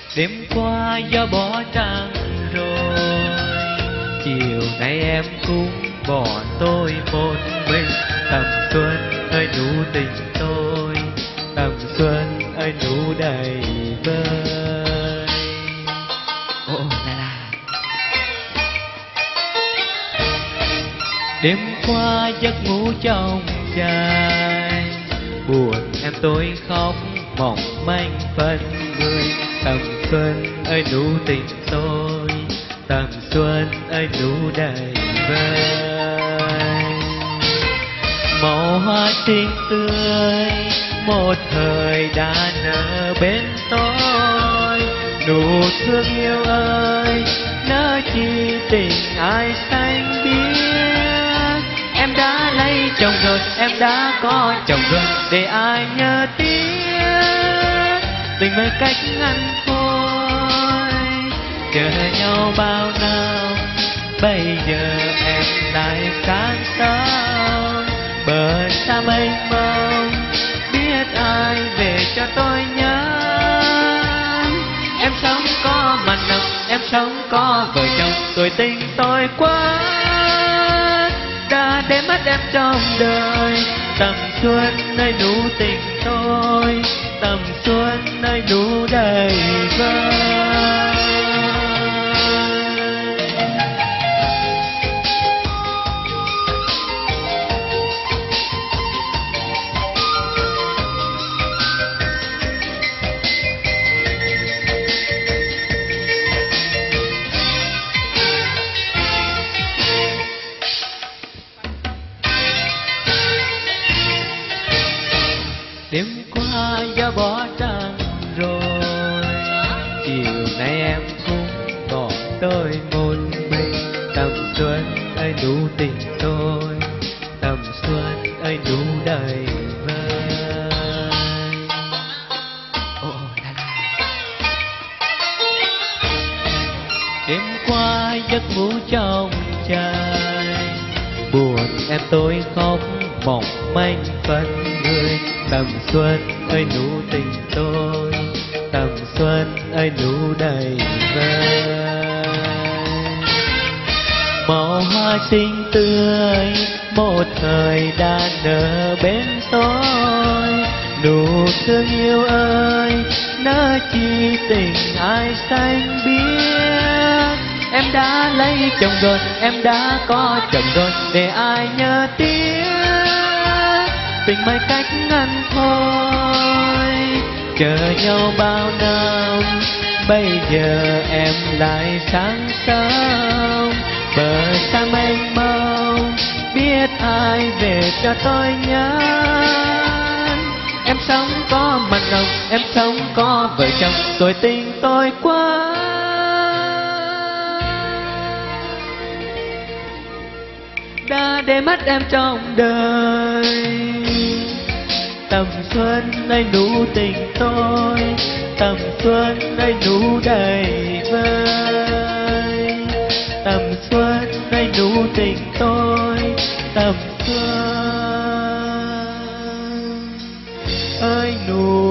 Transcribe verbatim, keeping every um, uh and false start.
Đêm qua gió bỏ trăng rồi, chiều nay em cũng bỏ tôi một mình. Tầm xuân ơi nụ tình tôi, tầm xuân ơi nụ đầy vơi. Ồ là là. Đêm qua giấc ngủ trong dài, buồn em tôi khóc mỏng manh phân người. Tầm xuân ơi nụ tình tôi, tầm xuân ơi nụ đầy vơi. Màu hoa xinh tươi một thời đã nở bên tôi. Nụ thương yêu ơi nỡ chi tình ai xanh biết. Em đã lấy chồng rồi, em đã có chồng rồi, để ai nhớ tiếc. Tình mới cách ngăn thôi, chờ nhau bao năm, bây giờ em lại sáng sớm. Bờ xa mênh mông, biết ai về cho tôi nhớ. Em sống có mặt nồng, em sống có vợ chồng, tuổi tình tôi quá đã để mất em trong đời. Tầm xuân nơi nụ tình tôi, tầm xuân nơi nụ đầy vơi. Đêm qua gió bỏ trăng rồi, chiều nay em cũng bỏ tôi một mình. Tầm xuân ơi nụ tình tôi, tầm xuân ơi nụ đầy vơi. Ồ là là. Đêm qua giấc ngủ trong trời, buồn em tôi khóc mỏng manh phân người. Tầm xuân ơi nụ tình tôi, tầm xuân ơi nụ đầy vơi. Màu hoa xinh tươi một thời đã nở bên tôi. Nụ thương yêu ơi nỡ chi tình ai xanh biết. Em đã lấy chồng rồi, em đã có chồng rồi, để ai nhớ tiếc. Tình mới cách ngăn thôi, chờ nhau bao năm, bây giờ em lại sáng sớm. Bờ xa mênh mông, biết ai về cho tôi nhớ. Em sống có mặt nồng, em sống có vợ chồng, tuổi tình tôi quá đã để mất em trong đời. Tầm xuân nơi nụ tình tôi, tầm xuân nơi nụ đầy vơi. Tầm xuân nơi nụ tình tôi, tầm xuân ơi nụ